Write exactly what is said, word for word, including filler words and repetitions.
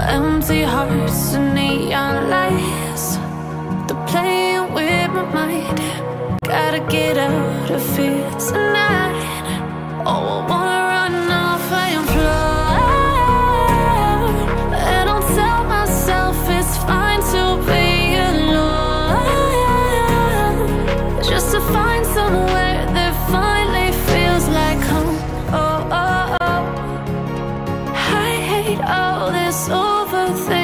Empty hearts and neon lights, they're playing with my mind. Gotta get out of here tonight. Oh, I wanna run off and fly, and I'll tell myself it's fine to be alone, just to find somewhere that finally feels like home. Oh, oh, oh. I hate all this overthinking.